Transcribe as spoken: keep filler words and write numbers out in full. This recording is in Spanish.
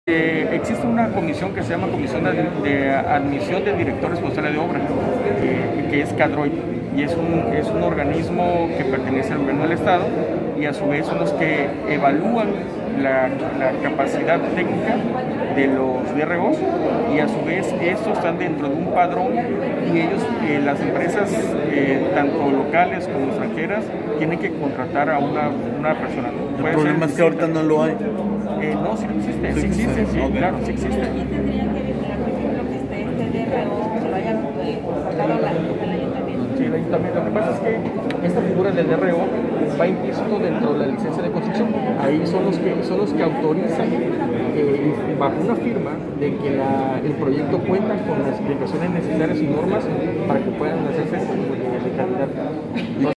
Eh, existe una comisión que se llama Comisión de, de Admisión de Director Responsable de Obra, eh, que es CADROI, y es un, es un organismo que pertenece al gobierno del Estado, y a su vez son los que evalúan la, la capacidad técnica de los D R Os, y a su vez estos están dentro de un padrón, y ellos, eh, las empresas, eh, tanto locales como extranjeras, tienen que contratar a una, una persona. El problema es que ahorita no lo hay. Eh, no, sí existe, sí existe, sí, okay. Claro, sí existe. ¿Quién tendría que vigilar, por ejemplo, que esté este D R O, que lo haya eh, contratado la- el ayuntamiento? Sí, el ayuntamiento. Lo que pasa es que esta figura del D R O va implícito dentro de la licencia de construcción. Ahí son los que, son los que autorizan, eh, bajo una firma, de que la, el proyecto cuenta con las explicaciones necesarias y normas para que puedan hacerse de calidad.